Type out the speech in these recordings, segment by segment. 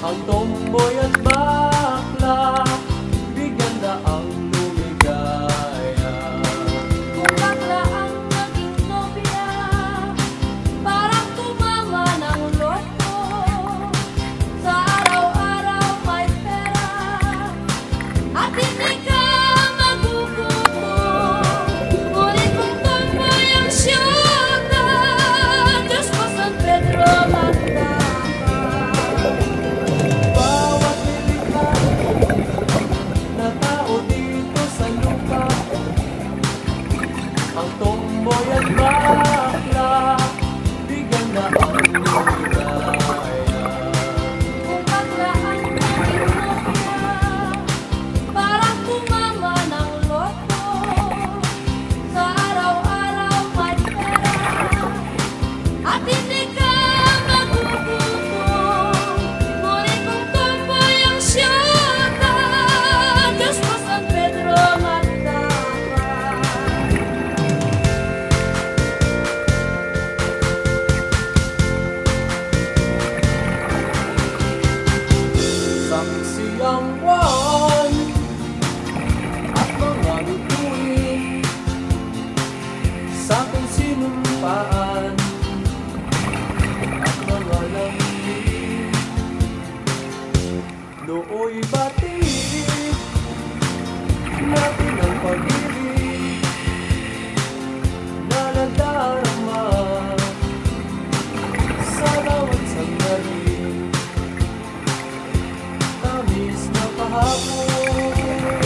Ang tomboy at bakla, bigyan daang lumigaya. Kung bakla ang naging nobya, parang tumama ng loto. Sa araw-araw may pera, at hindi ka magugutom. Ngunit kung tomboy ang siyota, Diyos ko San Pedro magtaka. Bawat nilikha na tao dito sa lupa, ang tomboy at bakla, bigyan daang lumigaya. Kung bakla ang naging nobya, parang tumama ng loto. Sa araw-araw may pera, at hindi ka magugutom. Ngunit kung tomboy ang siyota, Diyos ko San Pedro magtaka. Saksi ang buwan at mga bituin sa aking sinumpaan at mga lambing. Nooy batid natin ang pag-ibig na nadarama sa bawat sandali. Tamis na kahapon,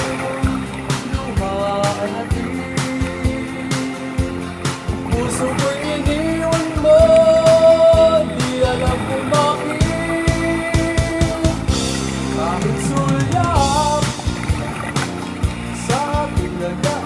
luhaan natin. Puso ko'y iniwan mo, di alam kung bakit. Kahit sulyap sa aking laga,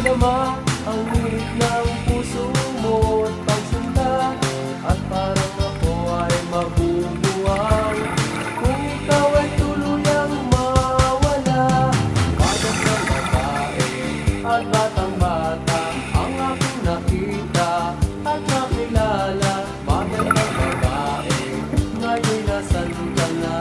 madama ang init ng puso mo at pagsinta, at parang ako ay mabubuwang kung ikaw ay tuluyang mawala. Bagat ng babae at batang-bata ang aking nakita at nakilala. Bagat ng babae, ngayon nasan ka na?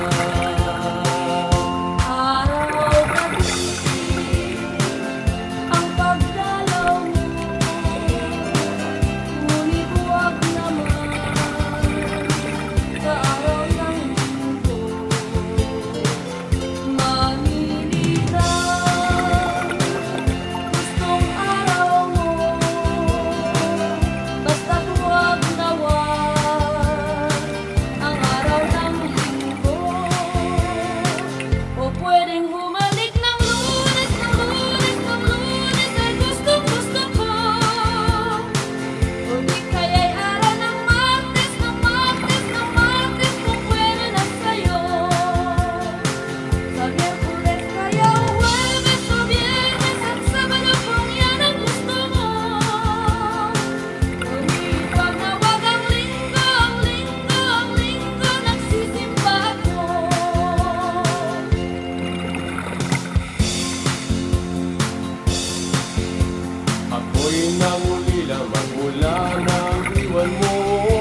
Ako'y nangulila magmula ng iwan mo.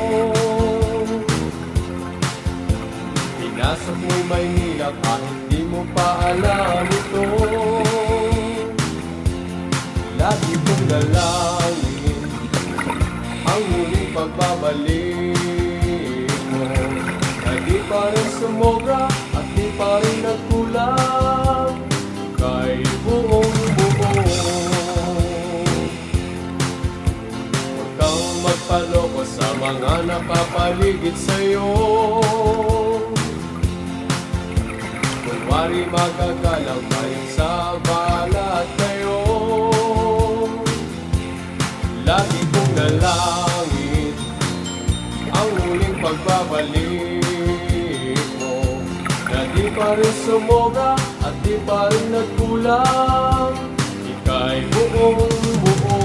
Pinasok mo'y Maynila kahit di mo pa alam ito. Lagi kong dalangin ang muling pagbabalik mo, na di pa rin sumobra at di pa rin nagkulang kay buong buo. Magpaloko sa mga nakapaligid sa'yo. Kunwari magagalaw tayo sa balat kayo. Lagi kong dalangin ang muling pagbabalik mo, na di pa rin sumobra at di pa rin nagkulang, ika'y buong buo.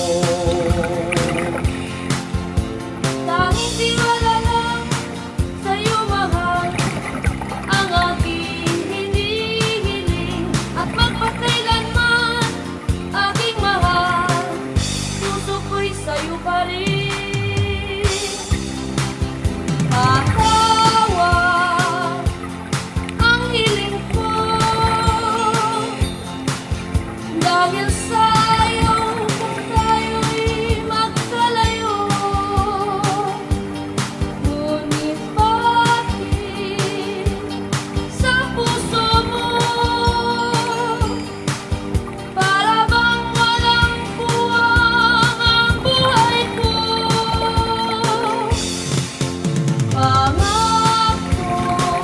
Dahil sa'yo kung tayo'y magkalayo, ngunit bakit sa puso mo para bang walang puwang ang buhay ko? Pangako,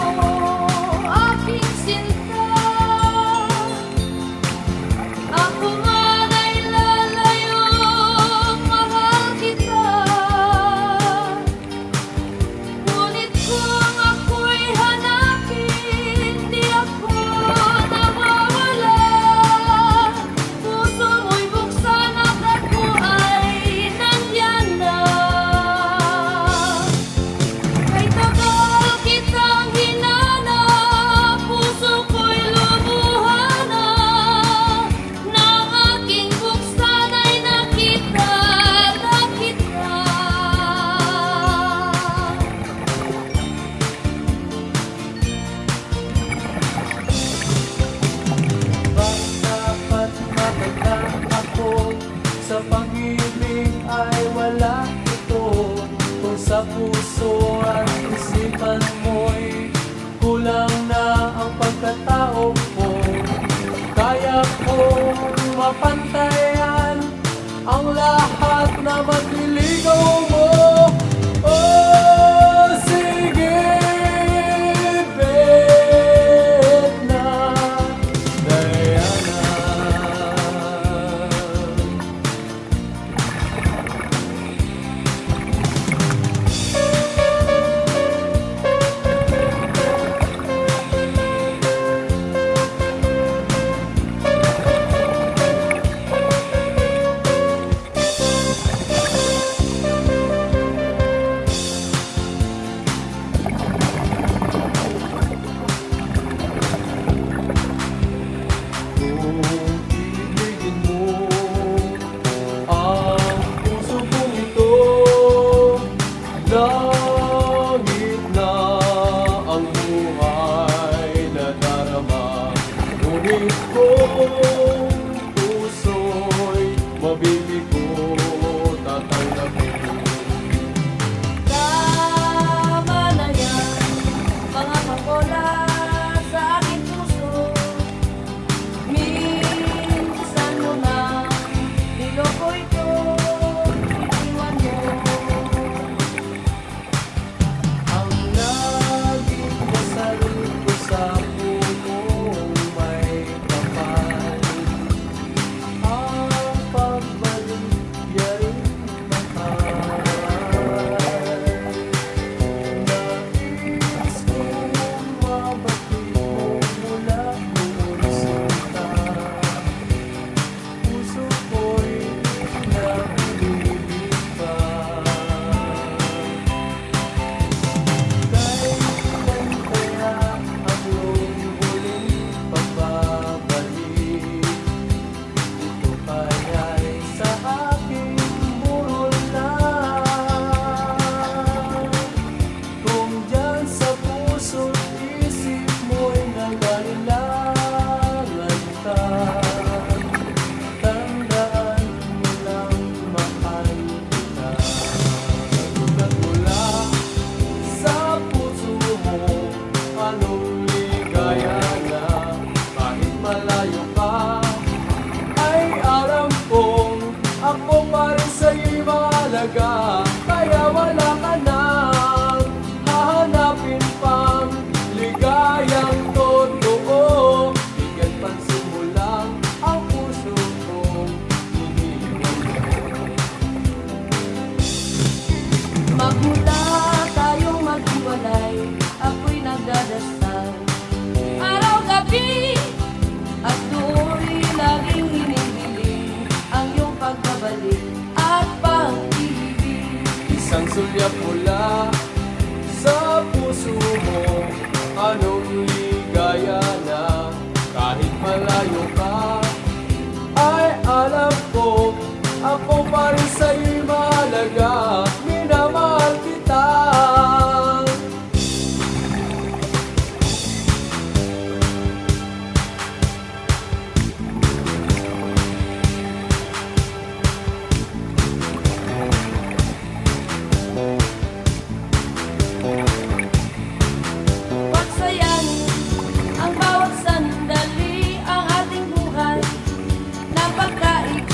aking sinta, ako nga na'y lalayong mahal kita. Ngunit kung ako'y hanapin, di ako nawawala. Puso mo'y buksan at ako ay nandyan na. Kay tagal kitang hinanap, puso ko'y lumuha na. Nang aking buksan ay nakita na kita. Bakit matanda ako? Sa pag-ibig ay wala ito. Kung sa puso at isipan mo'y kulang na ang pagkatao ko, kaya kong mapantayan ang lahat na magliligaw mo. Oh, sige, bet na, Diana. pag-ibig ko tatanggapin. Tama na yan, mga pakola sa aking puso. Minsan mo na niloko ito, itiwan mo. Ang laging dasal ko sa puso may kapal, ang pagbalik ya'y mahal. Nais kong mabati mo mula noon sinta, puso ko'y nag-ibig pa. Kailan kaya ang iyong huling pagbabalik? Ito kaya'y sa aking burol na. Kung dyan sa puso't isip mo'y nangailangan ka, tandaan mo lang mahal kita. Sulat mula sa puso mo, anong ligaya na kahit malayo ka, ay aram kong ako pa rin sa'yo'y mahalaga. Kaya wala ka nang hahanapin pang ligayang totoo. Bigyan pansin mo lang ang puso kong hinihiling mo. Magmula tayong maghiwalay, ako'y nagdadasal araw-gabi, at do'y laging hinihiling ang iyong pagbabalik at pag-ibig. Isang sulyap mula sa puso mo, anong ligaya na kahit malayo ka, ay alam ko ako pa rin sa'yo'y mahalaga. Minamahal kita. Pagsayanin ang bawat sandali, ang ating buhay na pagkaibig.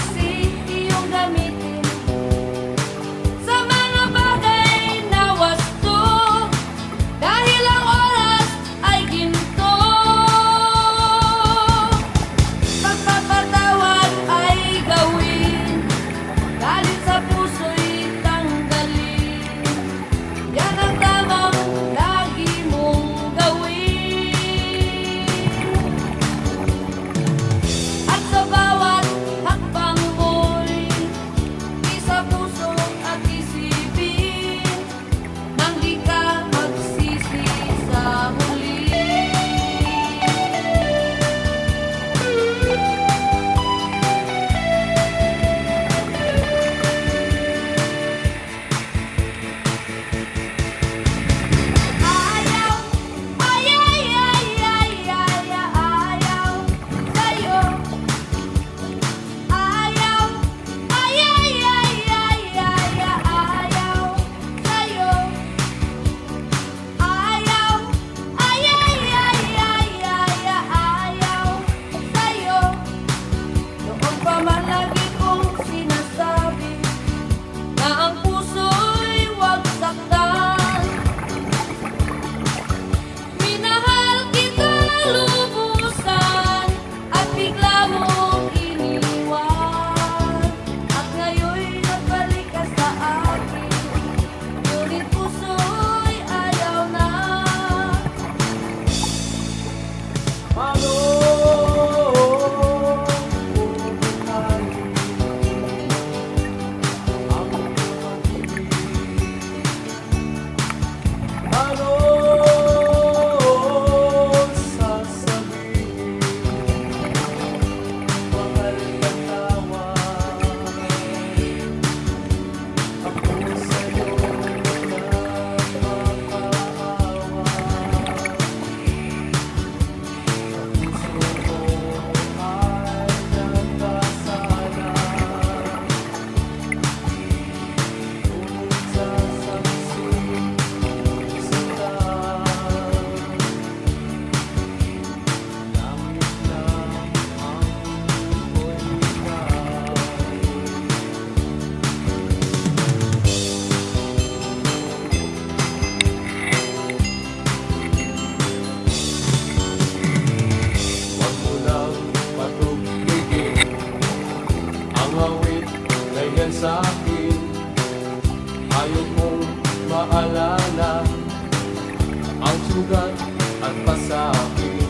yan sa'kin. Ayaw kong maalala ang sugat at pasakit.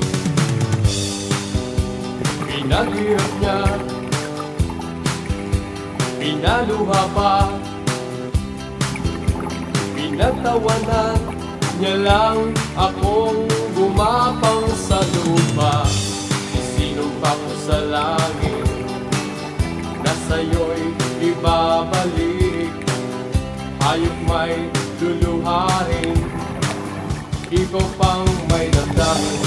Pinaghirap niya, pinaluha pa, pinagtawanan niya lang akong gumapang sa lupa. Isinumpa ko sa langit na sa'yo'y ibabalik. Hayop may luluhain, ikaw pang may damdamin.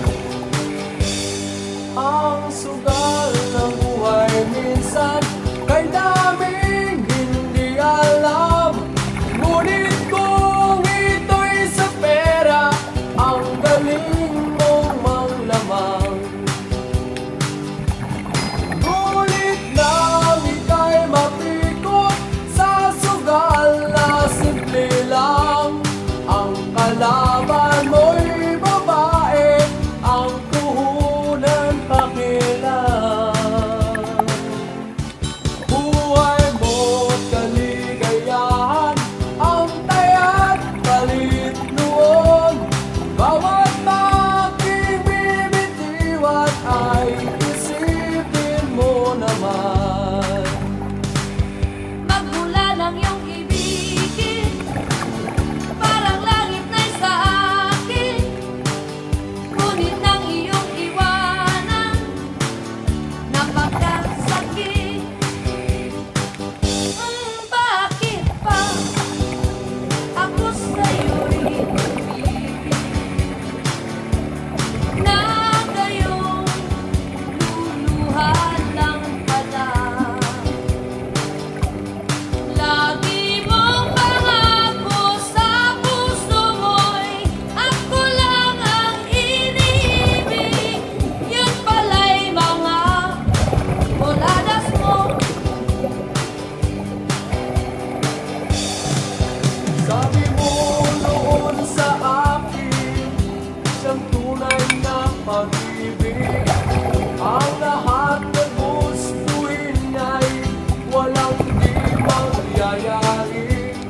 Ang sugal ng buhay minsan kay daming hindi alam. Ngunit kung ito'y sa pera, ang galing mong manglamang. Ngunit nang ika'y mapikot sa sugal na simple lang, ang kalaban mo'y babae, ang puhunan pakilang. Buhay mo't kaligayahan ang taya't palit noon. Bawat aking bibitiwan ay isipin mo naman. Magmula ng iyong ibigin, parang langit na'y sa akin. Ngunit nang iyong iwanan, napakasakit. Bakit pa ako sa'yo'y umibig na gayong luluhan lang pala? Lagi mong pangako sa puso mo'y ako lang ang iniibig. Yun pala'y mga buladas mo. Sabi mo noon sa akin, siyang tunay na pag-ibig. Ang lahat na gustuin niya'y walang di mangyayari.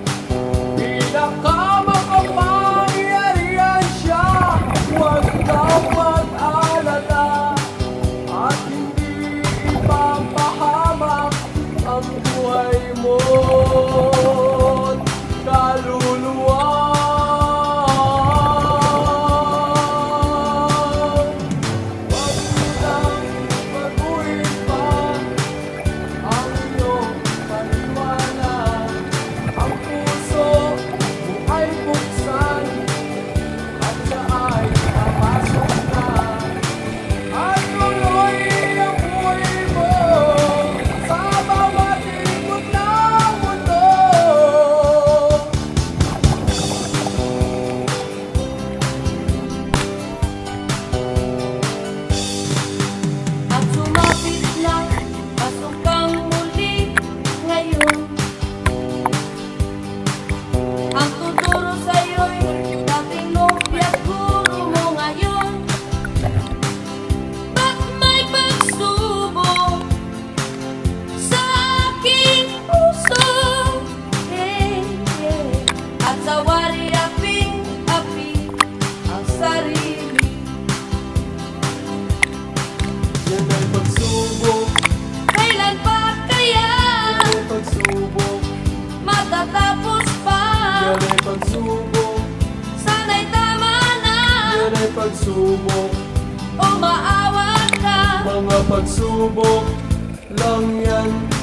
Pinakamakapangyarihan siya, huwag kang mag-alala. At hindi ipapahamak ang buhay mo't kaluluwa. Huwag lang baguhin pa ang iyong paniwala. Ang puso mo ay buksan at siya ay papasok na. At tuloy ang buhay mo sa bawat ikot ng mundo. At sumapit na, pasok kang muli ngayon. Ang tuturo sa'yo'y dating nobya't guro mo ngayon. Ba't may pagsubok sa aking puso? At sa wari aping-api ang sarili. Yan ay pagsubok, Kailan pa kaya yan ay pagsubok, matatapos pa? yan ay pagsubok, Sana'y tama na, yan ay pagsubok. o maawa ka. Mga pagsubok lang yan.